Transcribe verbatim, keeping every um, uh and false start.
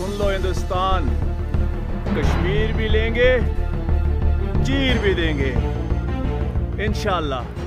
सुन लो हिंदुस्तान, कश्मीर भी लेंगे, चीर भी देंगे इंशाअल्लाह।